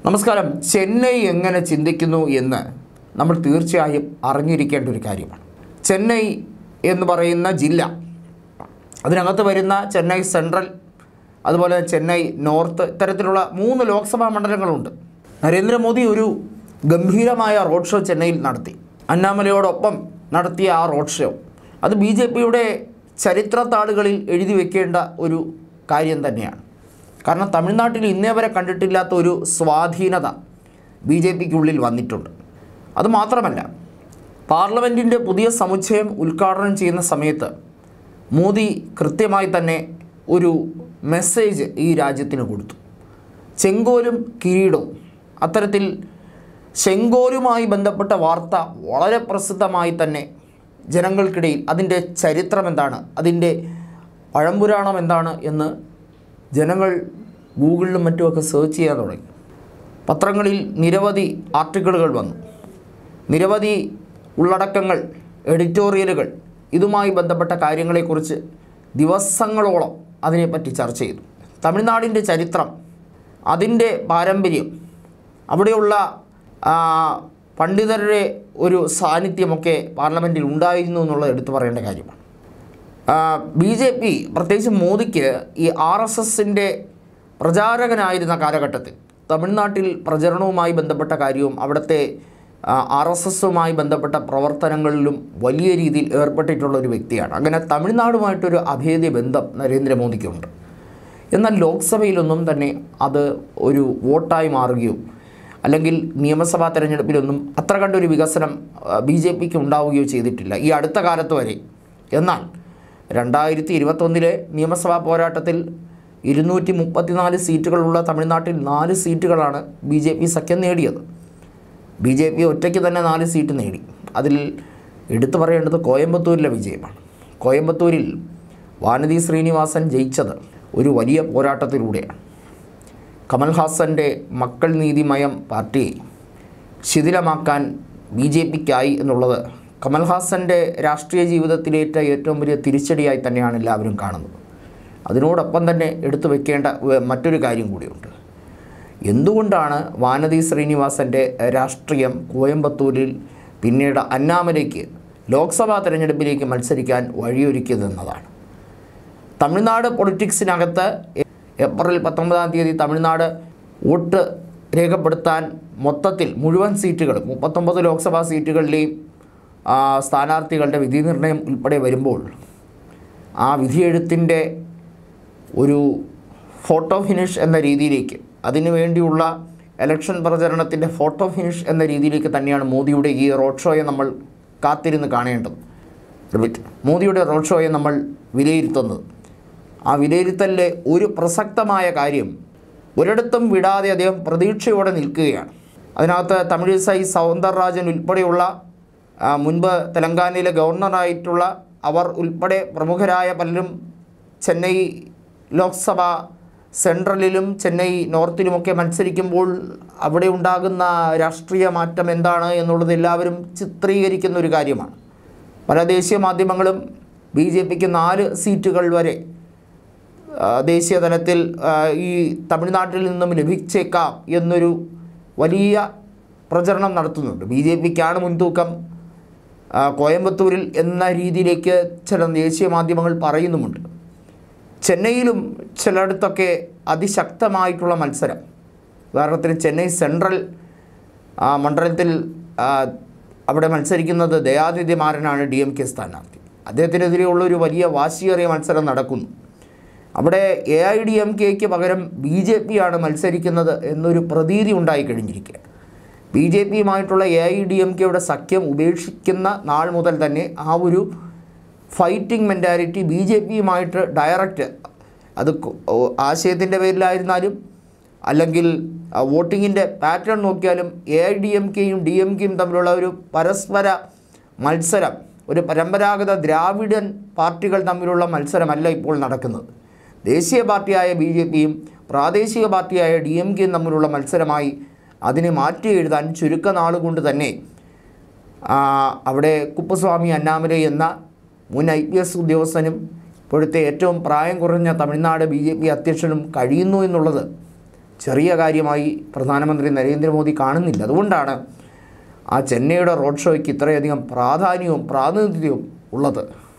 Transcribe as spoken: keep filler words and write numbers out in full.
നമസ്കാരം. ചെന്നൈ എങ്ങനെ ചിന്തിക്കുന്നു എന്ന് നമ്മൾ തീർച്ചയായും അറിഞ്ഞിരിക്കേണ്ട ഒരു കാര്യമാണ്. ചെന്നൈ എന്ന് പറയുന്ന ജില്ല, അതിനകത്ത് വരുന്ന ചെന്നൈ സെൻട്രൽ, അതുപോലെ ചെന്നൈ നോർത്ത്, ഇത്തരത്തിലുള്ള മൂന്ന് ലോക്സഭാ മണ്ഡലങ്ങളുണ്ട്. നരേന്ദ്രമോദി ഒരു ഗംഭീരമായ റോഡ് ഷോ ചെന്നൈയിൽ നടത്തി. അന്നാമലയോടൊപ്പം നടത്തിയ ആ റോഡ് ഷോ അത് ബി ജെ പിയുടെ ചരിത്രത്താളുകളിൽ എഴുതി വയ്ക്കേണ്ട ഒരു കാര്യം തന്നെയാണ്. കാരണം തമിഴ്നാട്ടിൽ ഇന്നേ വരെ കണ്ടിട്ടില്ലാത്ത ഒരു സ്വാധീനത ബി ജെ പിക്കുള്ളിൽ വന്നിട്ടുണ്ട്. അതുമാത്രമല്ല, പാർലമെൻറ്റിൻ്റെ പുതിയ സമുച്ചയം ഉദ്ഘാടനം ചെയ്യുന്ന സമയത്ത് മോദി കൃത്യമായി തന്നെ ഒരു മെസ്സേജ് ഈ രാജ്യത്തിന് കൊടുത്തു. ചെങ്കോലും കിരീടവും, അത്തരത്തിൽ ചെങ്കോലുമായി ബന്ധപ്പെട്ട വാർത്ത വളരെ പ്രസിദ്ധമായി തന്നെ ജനങ്ങൾക്കിടയിൽ അതിൻ്റെ ചരിത്രം എന്താണ്, അതിൻ്റെ പഴംപുരാണം എന്താണ് എന്ന് ജനങ്ങൾ ഗൂഗിളിലും മറ്റുമൊക്കെ സെർച്ച് ചെയ്യാൻ തുടങ്ങി. പത്രങ്ങളിൽ നിരവധി ആർട്ടിക്കിളുകൾ വന്നു, നിരവധി ഉള്ളടക്കങ്ങൾ, എഡിറ്റോറിയലുകൾ ഇതുമായി ബന്ധപ്പെട്ട കാര്യങ്ങളെക്കുറിച്ച് ദിവസങ്ങളോളം അതിനെപ്പറ്റി ചർച്ച ചെയ്തു. തമിഴ്നാടിൻ്റെ ചരിത്രം, അതിൻ്റെ പാരമ്പര്യം, അവിടെയുള്ള പണ്ഡിതരുടെ ഒരു സാന്നിധ്യമൊക്കെ പാർലമെൻറ്റിൽ ഉണ്ടായിരുന്നു എന്നുള്ളത് എടുത്തു പറയേണ്ട കാര്യമാണ്. ബി ജെ പി, പ്രത്യേകിച്ച് മോദിക്ക് ഈ ആർ എസ് എസിൻ്റെ പ്രചാരകനായിരുന്ന കാലഘട്ടത്തിൽ തമിഴ്നാട്ടിൽ പ്രചരണവുമായി ബന്ധപ്പെട്ട കാര്യവും അവിടുത്തെ ആർ എസ് എസുമായി ബന്ധപ്പെട്ട പ്രവർത്തനങ്ങളിലും വലിയ രീതിയിൽ ഏർപ്പെട്ടിട്ടുള്ള ഒരു വ്യക്തിയാണ്. അങ്ങനെ തമിഴ്നാടുമായിട്ടൊരു അഭേദ്യ ബന്ധം നരേന്ദ്രമോദിക്കുണ്ട്. എന്നാൽ ലോക്സഭയിലൊന്നും തന്നെ അത് ഒരു വോട്ടായി മാറുകയോ അല്ലെങ്കിൽ നിയമസഭാ തെരഞ്ഞെടുപ്പിലൊന്നും അത്ര കണ്ടൊരു വികസനം ബി ജെ പിക്ക് ഉണ്ടാവുകയോ ചെയ്തിട്ടില്ല ഈ അടുത്ത കാലത്ത് വരെ. എന്നാൽ രണ്ടായിരത്തി ഇരുപത്തൊന്നിലെ നിയമസഭാ പോരാട്ടത്തിൽ ഇരുന്നൂറ്റി മുപ്പത്തിനാല് സീറ്റുകളുള്ള തമിഴ്നാട്ടിൽ നാല് സീറ്റുകളാണ് ബി ജെ പി സഖ്യം നേടിയത്. ബി ജെ പി ഒറ്റയ്ക്ക് തന്നെ നാല് സീറ്റ് നേടി. അതിൽ എടുത്തു പറയേണ്ടത് കോയമ്പത്തൂരിലെ വിജയമാണ്. കോയമ്പത്തൂരിൽ വാനതി ശ്രീനിവാസൻ ജയിച്ചത് ഒരു വലിയ പോരാട്ടത്തിലൂടെയാണ്. കമൽഹാസൻ്റെ മക്കൾ നീതിമയം പാർട്ടിയെ ശിഥിലമാക്കാൻ ബി ജെ പിക്കായി എന്നുള്ളത് കമൽഹാസൻ്റെ രാഷ്ട്രീയ ജീവിതത്തിലേറ്റ ഏറ്റവും വലിയ തിരിച്ചടിയായി തന്നെയാണ് എല്ലാവരും കാണുന്നത്. അതിനോടൊപ്പം തന്നെ എടുത്തു വയ്ക്കേണ്ട മറ്റൊരു കാര്യം കൂടിയുണ്ട്. എന്തുകൊണ്ടാണ് വാനതി ശ്രീനിവാസൻ്റെ രാഷ്ട്രീയം കോയമ്പത്തൂരിൽ പിന്നീട് അന്നാമലയ്ക്ക് ലോക്സഭാ തെരഞ്ഞെടുപ്പിലേക്ക് മത്സരിക്കാൻ വഴിയൊരുക്കിയതെന്നതാണ്. തമിഴ്നാട് പൊളിറ്റിക്സിനകത്ത് ഏപ്രിൽ പത്തൊമ്പതാം തീയതി തമിഴ്നാട് വോട്ട് രേഖപ്പെടുത്താൻ മൊത്തത്തിൽ മുഴുവൻ സീറ്റുകളും മുപ്പത്തൊമ്പത് ലോക്സഭാ സീറ്റുകളിലെയും സ്ഥാനാർത്ഥികളുടെ വിധി നിർണയം ഉൾപ്പെടെ വരുമ്പോൾ ആ വിധിയെഴുത്തിൻ്റെ ഒരു ഫോട്ടോ ഫിനിഷ് എന്ന രീതിയിലേക്ക്, അതിനു വേണ്ടിയുള്ള ഇലക്ഷൻ പ്രചരണത്തിൻ്റെ ഫോട്ടോ ഫിനിഷ് എന്ന രീതിയിലേക്ക് തന്നെയാണ് മോദിയുടെ ഈ റോഡ് ഷോയെ നമ്മൾ കാത്തിരുന്ന് കാണേണ്ടത്. റിപ്പീറ്റ്, മോദിയുടെ റോഡ് ഷോയെ നമ്മൾ വിലയിരുത്തുന്നത്. ആ വിലയിരുത്തലിലെ ഒരു പ്രസക്തമായ കാര്യം, ഒരിടത്തും വിടാതെ അദ്ദേഹം പ്രതീക്ഷയോടെ നിൽക്കുകയാണ്. അതിനകത്ത് തമിഴിസൈ സൗന്ദരരാജൻ ഉൾപ്പെടെയുള്ള മുൻപ് തെലങ്കാനയിലെ ഗവർണറായിട്ടുള്ള അവർ ഉൾപ്പെടെ പ്രമുഖരായ പലരും ചെന്നൈ ലോക്സഭ സെൻട്രലിലും ചെന്നൈ നോർത്തിലുമൊക്കെ മത്സരിക്കുമ്പോൾ അവിടെ ഉണ്ടാകുന്ന രാഷ്ട്രീയ മാറ്റം എന്താണ് എന്നുള്ളത് എല്ലാവരും ചിത്രീകരിക്കുന്ന ഒരു കാര്യമാണ്. പല ദേശീയ മാധ്യമങ്ങളും ബി ജെ പിക്ക് നാല് സീറ്റുകൾ വരെ ദേശീയ തലത്തിൽ ഈ തമിഴ്നാട്ടിൽ നിന്നും ലഭിച്ചേക്കാം എന്നൊരു വലിയ പ്രചരണം നടത്തുന്നുണ്ട്. ബി ജെ പിക്കാണ് മുൻതൂക്കം കോയമ്പത്തൂരിൽ എന്ന രീതിയിലേക്ക് ചില ദേശീയ മാധ്യമങ്ങൾ പറയുന്നുമുണ്ട്. ചെന്നൈയിലും ചിലയിടത്തൊക്കെ അതിശക്തമായിട്ടുള്ള മത്സരം. ഉദാഹരണത്തിന് ചെന്നൈ സെൻട്രൽ മണ്ഡലത്തിൽ അവിടെ മത്സരിക്കുന്നത് ദയാനിധിമാരനാണ്, ഡി എം കെ സ്ഥാനാർത്ഥി. അദ്ദേഹത്തിനെതിരെയുള്ള ഒരു വലിയ വാശിയേറിയ മത്സരം നടക്കുന്നു. അവിടെ എ ഐ ഡി എം കെക്ക് പകരം ബി ജെ പി ആണ് മത്സരിക്കുന്നത് എന്നൊരു പ്രതീതി ഉണ്ടായി കഴിഞ്ഞിരിക്കുകയാണ്. ബി ജെ പിയുമായിട്ടുള്ള എ ഐ ഡി എം കെയുടെ സഖ്യം ഉപേക്ഷിക്കുന്ന നാൾ മുതൽ തന്നെ ആ ഒരു ഫൈറ്റിംഗ് മെൻറ്റാലിറ്റി ബി ജെ പിയുമായിട്ട് ഡയറക്റ്റ്, അത് ആശയത്തിൻ്റെ പേരിലായിരുന്നാലും അല്ലെങ്കിൽ വോട്ടിങ്ങിൻ്റെ പാറ്റേൺ നോക്കിയാലും എ ഐ ഡി എം കെയും ഡി എം കെയും തമ്മിലുള്ള ഒരു പരസ്പര മത്സരം, ഒരു പരമ്പരാഗത ദ്രാവിഡൻ പാർട്ടികൾ തമ്മിലുള്ള മത്സരമല്ല ഇപ്പോൾ നടക്കുന്നത്. ദേശീയ പാർട്ടിയായ ബി ജെ പിയും പ്രാദേശിക പാർട്ടിയായ ഡി എം കെയും തമ്മിലുള്ള മത്സരമായി അതിനെ മാറ്റി എഴുതാൻ ചുരുക്ക നാളുകൊണ്ട് തന്നെ അവിടെ കുപ്പസ്വാമി അന്നാമലൈ എന്ന മുൻ ഐ പി എസ് ഉദ്യോഗസ്ഥനും ഇപ്പോഴത്തെ ഏറ്റവും പ്രായം കുറഞ്ഞ തമിഴ്നാട് ബി ജെ പി അധ്യക്ഷനും കഴിയുന്നു എന്നുള്ളത് ചെറിയ കാര്യമായി പ്രധാനമന്ത്രി നരേന്ദ്രമോദി കാണുന്നില്ല. അതുകൊണ്ടാണ് ആ ചെന്നൈയുടെ റോഡ് ഷോയ്ക്ക് ഇത്രയധികം പ്രാധാന്യവും പ്രാതിനിധ്യവും ഉള്ളത്.